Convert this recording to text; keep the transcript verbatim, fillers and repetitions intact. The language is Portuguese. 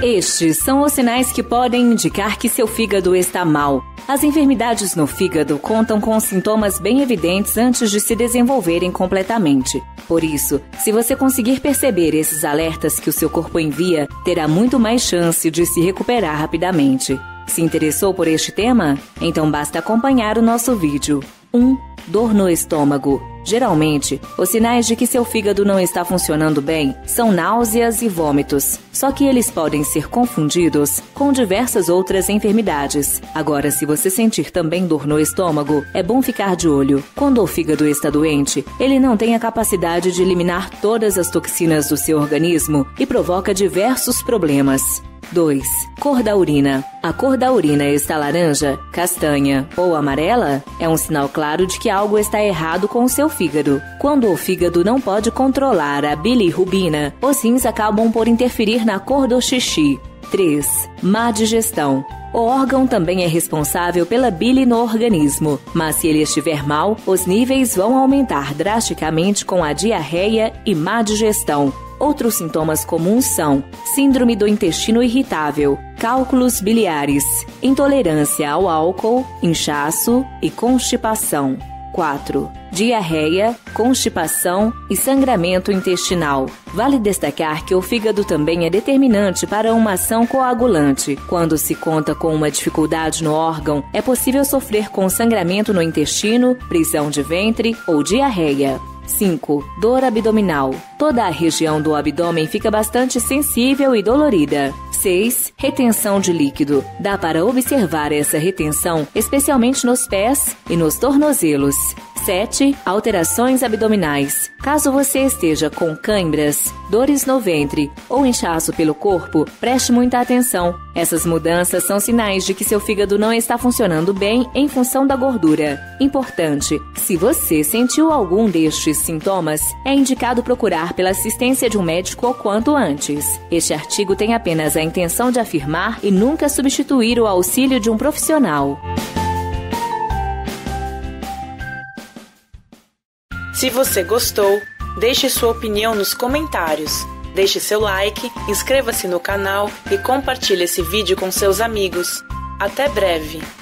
Estes são os sinais que podem indicar que seu fígado está mal. As enfermidades no fígado contam com sintomas bem evidentes antes de se desenvolverem completamente. Por isso, se você conseguir perceber esses alertas que o seu corpo envia, terá muito mais chance de se recuperar rapidamente. Se interessou por este tema? Então basta acompanhar o nosso vídeo. um. Dor no estômago. Geralmente, os sinais de que seu fígado não está funcionando bem são náuseas e vômitos, só que eles podem ser confundidos com diversas outras enfermidades. Agora, se você sentir também dor no estômago, é bom ficar de olho. Quando o fígado está doente, ele não tem a capacidade de eliminar todas as toxinas do seu organismo e provoca diversos problemas. dois. Cor da urina. A cor da urina está laranja, castanha ou amarela? É um sinal claro de que algo está errado com o seu fígado. Quando o fígado não pode controlar a bilirrubina, os rins acabam por interferir na cor do xixi. três. Má digestão. O órgão também é responsável pela bile no organismo, mas se ele estiver mal, os níveis vão aumentar drasticamente com a diarreia e má digestão. Outros sintomas comuns são síndrome do intestino irritável, cálculos biliares, intolerância ao álcool, inchaço e constipação. quatro. Diarreia, constipação e sangramento intestinal. Vale destacar que o fígado também é determinante para uma ação coagulante. Quando se conta com uma dificuldade no órgão, é possível sofrer com sangramento no intestino, prisão de ventre ou diarreia. cinco. Dor abdominal. Toda a região do abdômen fica bastante sensível e dolorida. seis. Retenção de líquido. Dá para observar essa retenção, especialmente nos pés e nos tornozelos. sete. Alterações abdominais. Caso você esteja com cãibras, dores no ventre ou inchaço pelo corpo, preste muita atenção. Essas mudanças são sinais de que seu fígado não está funcionando bem em função da gordura. Importante, se você sentiu algum destes sintomas, é indicado procurar pela assistência de um médico o quanto antes. Este artigo tem apenas a intenção de afirmar e nunca substituir o auxílio de um profissional. Se você gostou, deixe sua opinião nos comentários. Deixe seu like, inscreva-se no canal e compartilhe esse vídeo com seus amigos. Até breve!